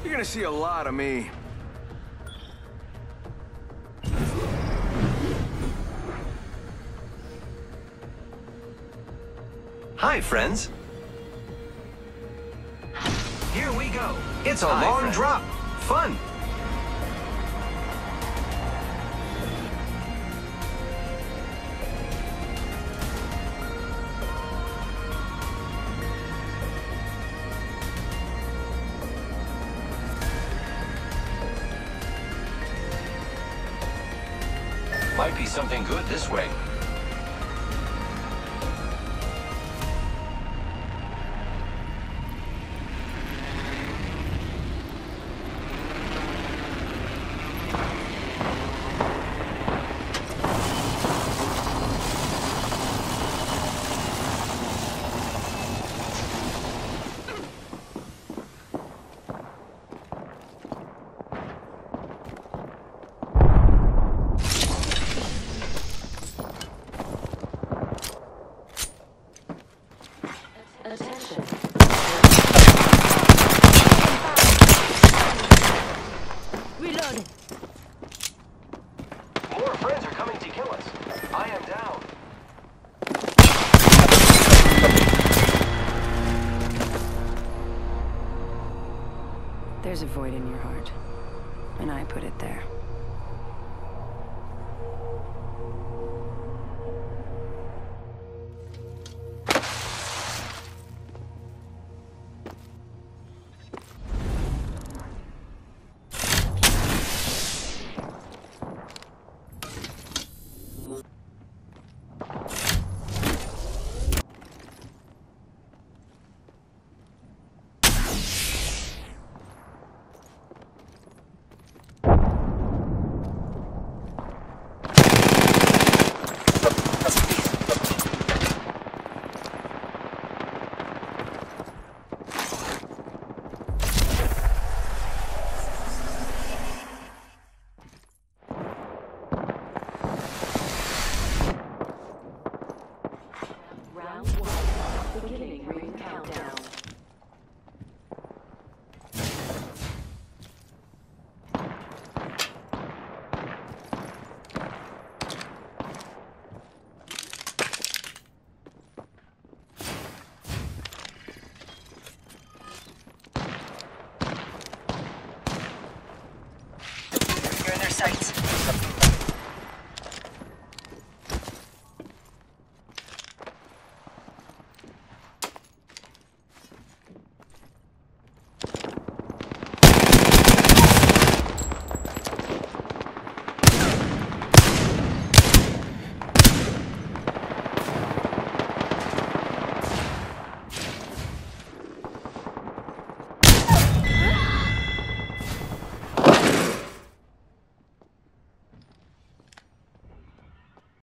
You're gonna see a lot of me. Hi, friends. Here we go. It's a Hi, long friends. drop. Fun. Might be something good this way. Attention. Reloading. More friends are coming to kill us. I am down. There's a void in your heart, and I put it there.